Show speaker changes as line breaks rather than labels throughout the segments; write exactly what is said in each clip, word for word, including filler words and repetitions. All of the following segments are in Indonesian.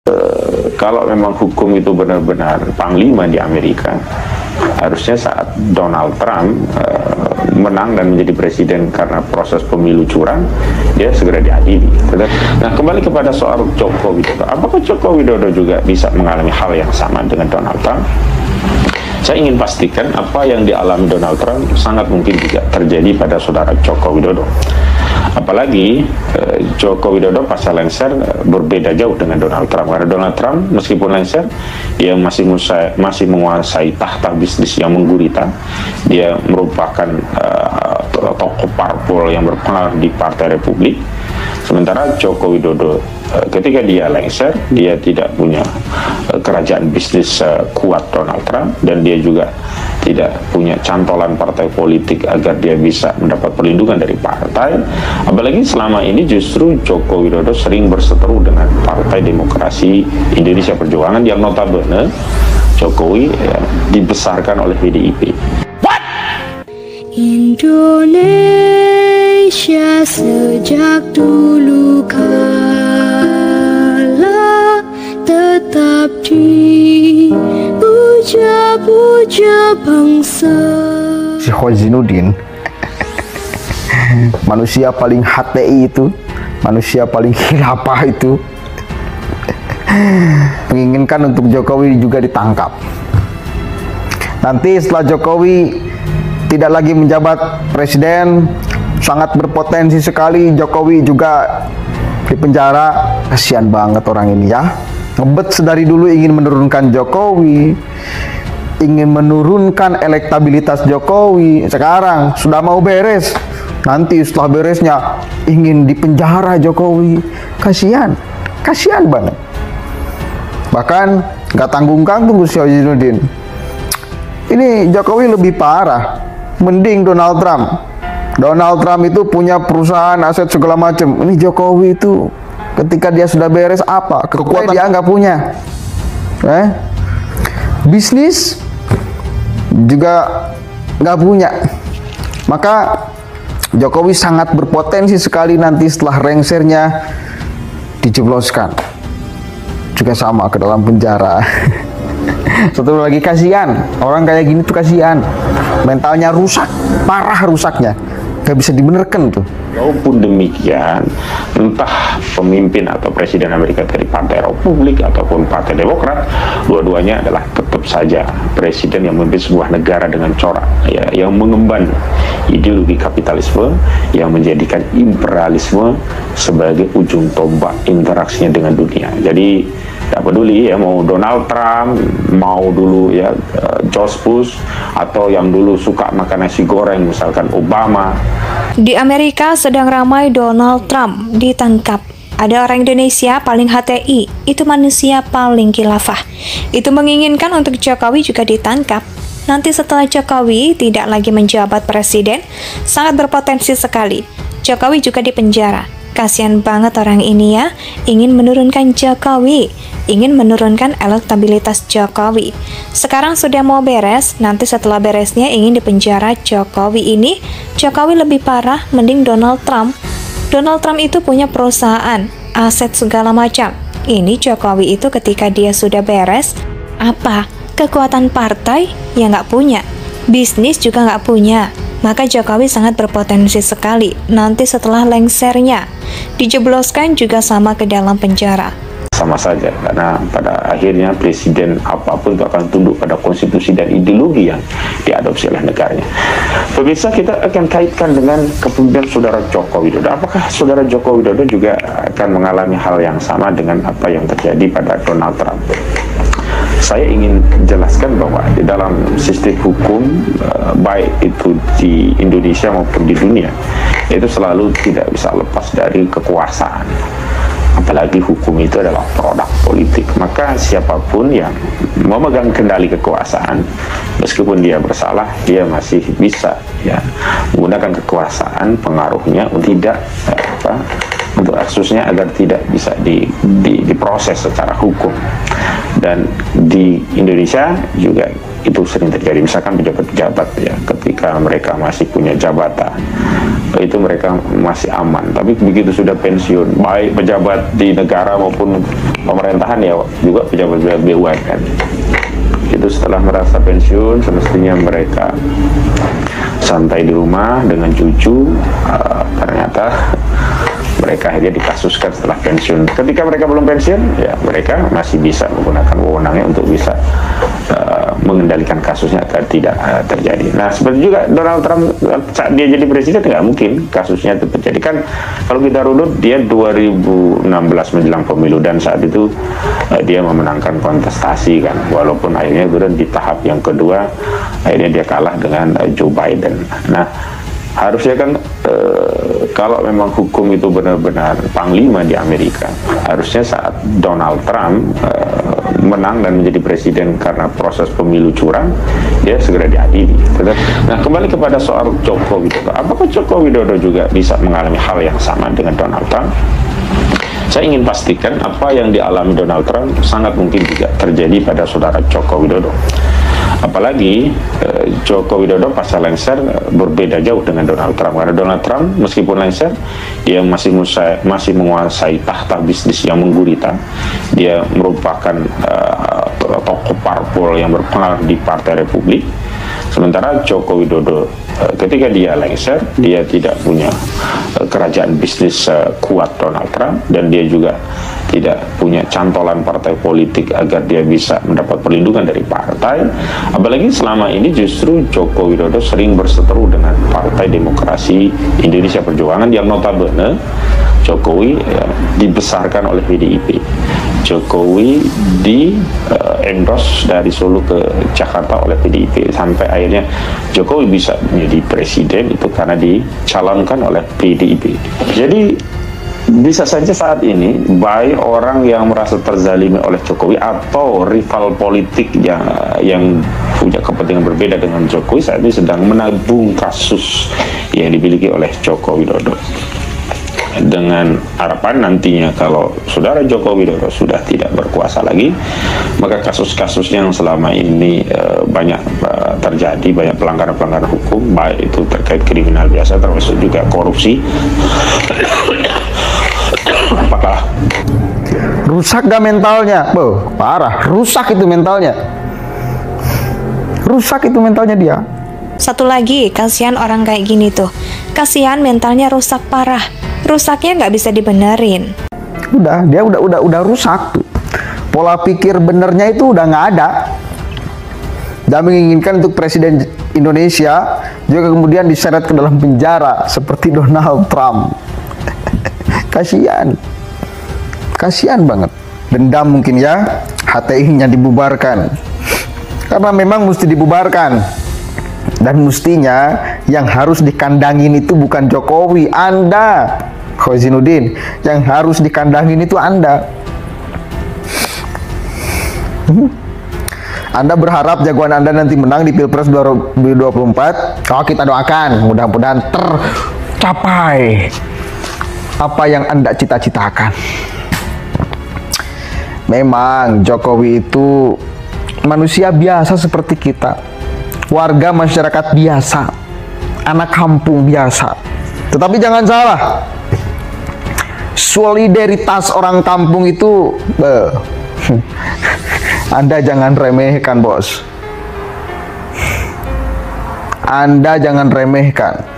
Kalau memang hukum itu benar-benar panglima di Amerika, harusnya saat Donald Trump uh, menang dan menjadi presiden karena proses pemilu curang, dia segera diadili. Nah, kembali kepada soal Joko Widodo, apakah Joko Widodo juga bisa mengalami hal yang sama dengan Donald Trump? Saya ingin pastikan apa yang dialami Donald Trump sangat mungkin juga terjadi pada saudara Joko Widodo. Apalagi eh, Joko Widodo pasca lengser eh, berbeda jauh dengan Donald Trump, karena Donald Trump meskipun lengser, dia masih musai, masih menguasai tahta bisnis yang menggurita. Dia merupakan eh, tokoh parpol yang berpengaruh di Partai Republik. Sementara Joko Widodo eh, ketika dia lengser, dia tidak punya eh, kerajaan bisnis eh, kuat Donald Trump, dan dia juga tidak punya cantolan partai politik agar dia bisa mendapat perlindungan dari partai. Apalagi selama ini justru Joko Widodo sering berseteru dengan Partai Demokrasi Indonesia Perjuangan yang notabene Jokowi ya, dibesarkan oleh P D I P. What?
Indonesia sejak dulu kala tetap dipuja-puja bangsa.
Si Khozinuddin, manusia paling H T I itu, manusia paling khilafah itu, menginginkan untuk Jokowi juga ditangkap. Nanti setelah Jokowi tidak lagi menjabat presiden, sangat berpotensi sekali Jokowi juga dipenjara. Kasihan banget orang ini ya, ngebet sedari dulu ingin menurunkan Jokowi, ingin menurunkan elektabilitas Jokowi. Sekarang sudah mau beres, nanti setelah beresnya ingin dipenjara Jokowi. Kasihan, kasihan banget. Bahkan nggak tanggung-tanggung Gus Khozinuddin. Ini Jokowi lebih parah, mending Donald Trump. Donald Trump itu punya perusahaan, aset segala macam. Ini Jokowi itu ketika dia sudah beres apa? Kekuatan dia nggak punya. Eh? Bisnis juga nggak punya. Maka Jokowi sangat berpotensi sekali nanti setelah lengsernya dijebloskan juga sama ke dalam penjara. Satu lagi, kasihan orang kayak gini tuh, kasihan, mentalnya rusak, parah rusaknya, gak bisa dibenerkan tuh.
Walaupun demikian, entah pemimpin atau presiden Amerika dari Partai Republik ataupun Partai Demokrat, dua-duanya adalah tetap saja presiden yang memimpin sebuah negara dengan corak, ya, yang mengemban ideologi kapitalisme, yang menjadikan imperialisme sebagai ujung tombak interaksinya dengan dunia. Jadi tidak peduli ya, mau Donald Trump, mau dulu ya George Bush, atau yang dulu suka makan nasi goreng misalkan Obama.
Di Amerika sedang ramai Donald Trump ditangkap. Ada orang Indonesia paling H T I, itu manusia paling khilafah. Itu menginginkan untuk Jokowi juga ditangkap. Nanti setelah Jokowi tidak lagi menjabat presiden, sangat berpotensi sekali Jokowi juga dipenjara. Kasihan banget orang ini ya, ingin menurunkan Jokowi, ingin menurunkan elektabilitas Jokowi. Sekarang sudah mau beres, nanti setelah beresnya ingin dipenjara Jokowi ini. Jokowi lebih parah, mending Donald Trump. Donald Trump itu punya perusahaan, aset segala macam. Ini Jokowi itu ketika dia sudah beres, apa? Kekuatan partai ya nggak punya, bisnis juga nggak punya. Maka Jokowi sangat berpotensi sekali nanti setelah lengsernya dijebloskan juga sama ke dalam penjara.
Sama saja, karena pada akhirnya presiden apapun itu akan tunduk pada konstitusi dan ideologi yang diadopsi oleh negaranya. Pemirsa, kita akan kaitkan dengan kepemimpinan saudara Joko Widodo. Apakah saudara Joko Widodo juga akan mengalami hal yang sama dengan apa yang terjadi pada Donald Trump? Saya ingin jelaskan bahwa di dalam sistem hukum, baik itu di Indonesia maupun di dunia, itu selalu tidak bisa lepas dari kekuasaan. Apalagi hukum itu adalah produk politik. Maka siapapun yang memegang kendali kekuasaan, meskipun dia bersalah, dia masih bisa ya menggunakan kekuasaan, pengaruhnya untuk tidak apa, untuk kasusnya agar tidak bisa di, di, diproses secara hukum. Dan di Indonesia juga itu sering terjadi, misalkan pejabat-pejabat ya, ketika mereka masih punya jabatan, itu mereka masih aman. Tapi begitu sudah pensiun, baik pejabat di negara maupun pemerintahan ya juga pejabat B U M N, itu setelah merasa pensiun semestinya mereka santai di rumah dengan cucu. Uh, ternyata mereka akhirnya dikasuskan setelah pensiun. Ketika mereka belum pensiun, ya mereka masih bisa menggunakan wewenangnya untuk bisa uh, mengendalikan kasusnya agar tidak uh, terjadi. Nah, seperti juga Donald Trump saat dia jadi presiden nggak mungkin kasusnya itu terjadi. Kan kalau kita runut, dia dua ribu enam belas menjelang pemilu dan saat itu uh, dia memenangkan kontestasi kan, walaupun akhirnya kemudian di tahap yang kedua akhirnya dia kalah dengan uh, Joe Biden. Nah, harusnya kan e, kalau memang hukum itu benar-benar panglima di Amerika, harusnya saat Donald Trump e, menang dan menjadi presiden karena proses pemilu curang, dia segera diadili. Nah, kembali kepada soal Joko Widodo, apakah Joko Widodo juga bisa mengalami hal yang sama dengan Donald Trump? Saya ingin pastikan apa yang dialami Donald Trump sangat mungkin juga terjadi pada saudara Joko Widodo. Apalagi eh, Joko Widodo pasca lengser eh, berbeda jauh dengan Donald Trump, karena Donald Trump meskipun lengser dia masih musai, masih menguasai tahta bisnis yang menggurita. Dia merupakan eh, tokoh parpol yang berpengaruh di Partai Republik. Sementara Joko Widodo eh, ketika dia lengser, dia tidak punya eh, kerajaan bisnis eh, kuat Donald Trump, dan dia juga tidak punya cantolan partai politik agar dia bisa mendapat perlindungan dari partai. Apalagi selama ini justru Joko Widodo sering berseteru dengan Partai Demokrasi Indonesia Perjuangan yang notabene Jokowi ya, dibesarkan oleh P D I P. Jokowi di uh, endorse dari Solo ke Jakarta oleh P D I P, sampai akhirnya Jokowi bisa menjadi presiden itu karena dicalonkan oleh P D I P. Jadi bisa saja saat ini baik orang yang merasa terzalimi oleh Jokowi atau rival politik yang yang punya kepentingan berbeda dengan Jokowi saat ini sedang menabung kasus yang dimiliki oleh Joko Widodo, dengan harapan nantinya kalau saudara Joko Widodo sudah tidak berkuasa lagi, maka kasus-kasus yang selama ini uh, banyak uh, terjadi, banyak pelanggaran-pelanggaran hukum, baik itu terkait kriminal biasa termasuk juga korupsi. Apakah
rusak gak mentalnya? Boh, parah, rusak itu mentalnya. Rusak itu mentalnya dia.
Satu lagi, kasihan orang kayak gini tuh. Kasihan mentalnya rusak parah. Rusaknya nggak bisa dibenerin.
Udah, dia udah udah udah rusak tuh. Pola pikir benernya itu udah nggak ada. Dan menginginkan untuk presiden Indonesia juga kemudian diseret ke dalam penjara seperti Donald Trump. Kasihan, kasihan banget. Dendam mungkin ya, H T I-nya dibubarkan karena memang mesti dibubarkan, dan mestinya yang harus dikandangin itu bukan Jokowi, Anda, Khozinuddin. Yang harus dikandangin itu Anda. Anda berharap jagoan Anda nanti menang di Pilpres dua ribu dua puluh empat. Kalau kita doakan, mudah-mudahan tercapai apa yang Anda cita-citakan. Memang Jokowi itu manusia biasa seperti kita, warga masyarakat biasa, anak kampung biasa. Tetapi jangan salah, solidaritas orang kampung itu eh, Anda jangan remehkan, bos. Anda jangan remehkan.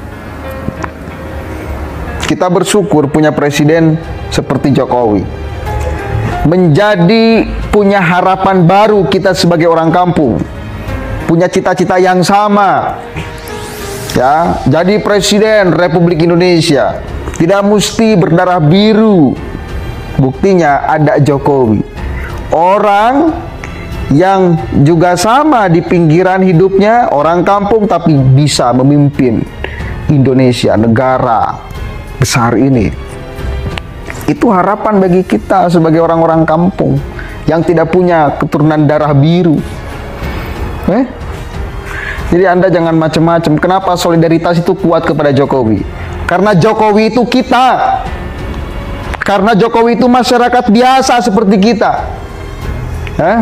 Kita bersyukur punya presiden seperti Jokowi. Menjadi punya harapan baru kita sebagai orang kampung. Punya cita-cita yang sama. Ya, jadi presiden Republik Indonesia. Tidak mesti berdarah biru. Buktinya ada Jokowi. Orang yang juga sama di pinggiran hidupnya, orang kampung tapi bisa memimpin Indonesia, negara besar ini. Itu harapan bagi kita sebagai orang-orang kampung yang tidak punya keturunan darah biru. Eh? Jadi Anda jangan macam-macam. Kenapa solidaritas itu kuat kepada Jokowi? Karena Jokowi itu kita. Karena Jokowi itu masyarakat biasa seperti kita. Eh?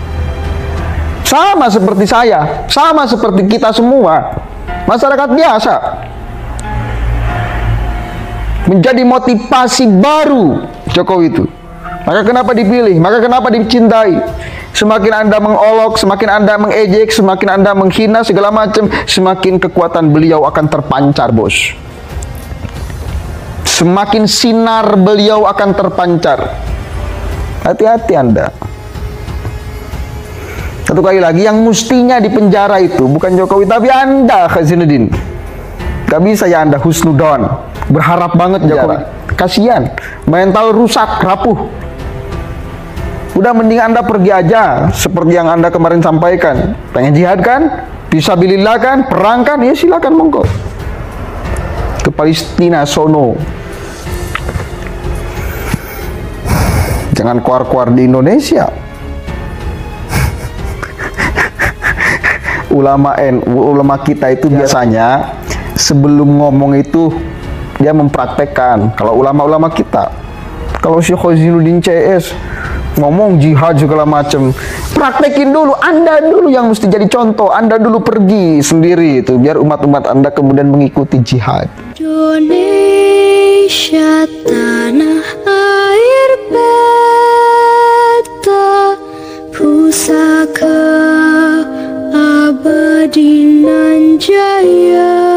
Sama seperti saya, sama seperti kita semua, masyarakat biasa. menjadi motivasi baru Jokowi itu. Maka kenapa dipilih? Maka kenapa dicintai? Semakin Anda mengolok, semakin Anda mengejek, semakin Anda menghina segala macam, semakin kekuatan beliau akan terpancar, bos. Semakin sinar beliau akan terpancar. Hati-hati Anda. Satu kali lagi, yang mestinya di penjara itu bukan Jokowi, tapi Anda, Zainuddin. Gak bisa ya Anda husnudon, berharap banget Jokowi. Kasihan, mental rusak, rapuh. Udah mending Anda pergi aja, seperti yang Anda kemarin sampaikan. Pengen jihad kan? Fisabilillah kan? Perang kan? Ya silakan monggo. Ke Palestina sono. Jangan keluar-keluar di Indonesia. Ulama N, ulama kita itu biasanya sebelum ngomong itu dia mempraktekkan. Kalau ulama-ulama kita, kalau Syekh Zainuddin C S ngomong jihad segala macam, praktekin dulu. Anda dulu yang mesti jadi contoh. Anda dulu pergi sendiri itu, biar umat-umat Anda kemudian mengikuti jihad.
Indonesia tanah air beta, pusaka abadi nan jaya.